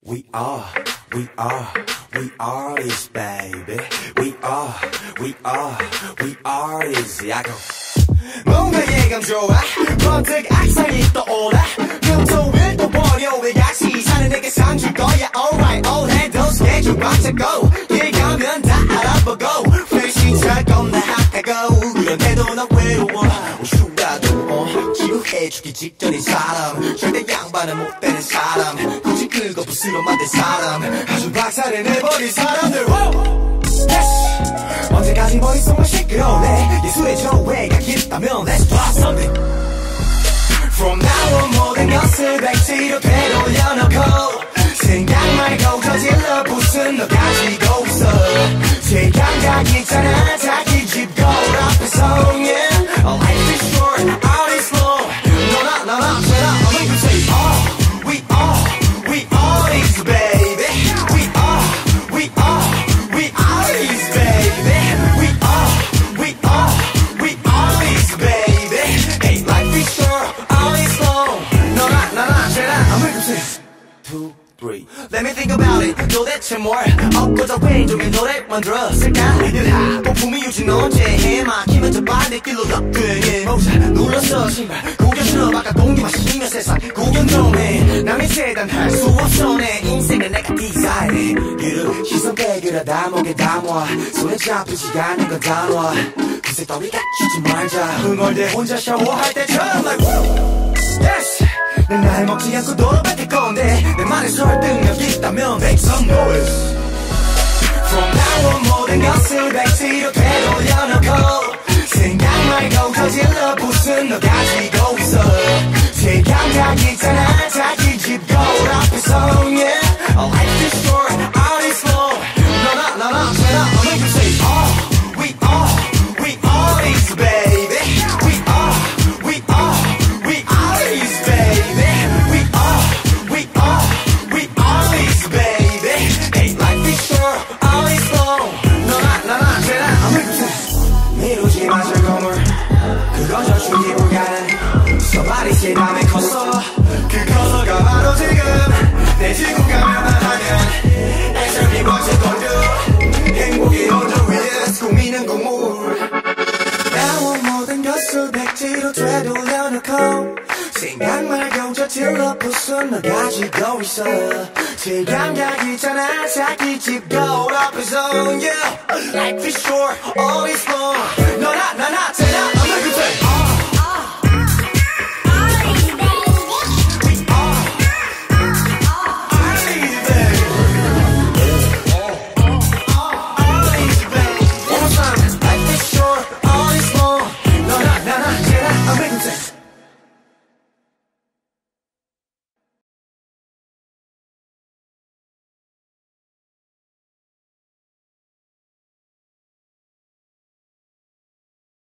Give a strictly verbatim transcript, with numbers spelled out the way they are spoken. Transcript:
We are, we are, we are this baby. We are, we are, we are this ZICO. 뭔가 예감 좋아 번뜩 악상이 떠올라 금토일 또 월요일 같이 사는 내게 상 줄 거야. Alright, all 해도 스케줄 꽉 차고 길 가면 다 알아보고 회식 잘 겁나 핫하고 그런데도 나 외로워. 휴가도 어 지루해주기 직전인 사람 절대 양반은 못 되는 사람 굳이 긁어 부스러 만든 사람 아주 박살을 내버린 사람들. Yes! 언제까지 머릿속만 시끄러울래 예술의 조회가 깊다면 Let's do something. From now on 모든 것을 백지로 되돌려놓고 생각 말고 저질러 부순 너 가지고 있어. 제 감각 있잖아 자기 집 거울 앞에서 yeah. Life is short, all is long. 너나 나나 쟤나 I'm gonna say oh, we are, we are this baby. We are, we are, we are this baby. We are, we are, we are this baby. Hey, life is short, all is long. 너나 나나 쟤나 I'm gonna say two, three. Let me think about it. 도대체 뭘 엊그저 왼쪽에 노래 만들었을까? 폭풍이 유진 언제 해 막히면 저 반대길로 럭그해 모자 눌렀어 신발 구겨들어 바깥 공기만 씹으며 세상 구경 좀 해. 남의 재단할 수 없어 내 인생은 내가 디자인해. 그릇 시선 빼그려 다 목에 담아 손에 잡히지 않는 건 단어 그새 떠리가 주지 말자 흥얼대 혼자 샤워할 때처럼 like woo. Yes! 내 나이 먹지 않고 도로 뱉을 건데 내 말에 설득력 있다면 make some noise. From now on 모든 것을 백지로 되돌려놓고 생각 말고 저질러 부순 너 가지고 있어. 제 감각 있잖아 자기 집 거울 앞에서 yeah. Life is short, all is long. 너나 나나 쟤나 I'm gonna say oh, we are, we are this baby. We are, we are, we are this baby. We are, we are, we are this baby. Hey, life is short, all is long. 너나 나나 쟤나 I'm gonna say 미루지 마 즐거움을 그건 저축이 불가능. 서발이 시담에 컸어 그 커서가 바로 지금 내 지구 가면만 하면 액션이 멋진 공주 행복이 온저 위에 꾸미는 곡물. 나온 모든 것을 백지로 되돌려놓고 생각 말고 저질러 부순 너 가지고 있어. 제 감각 있잖아 자기 집 거울 앞에서 yeah. Life is short, all is long. 너나 나나 쟤나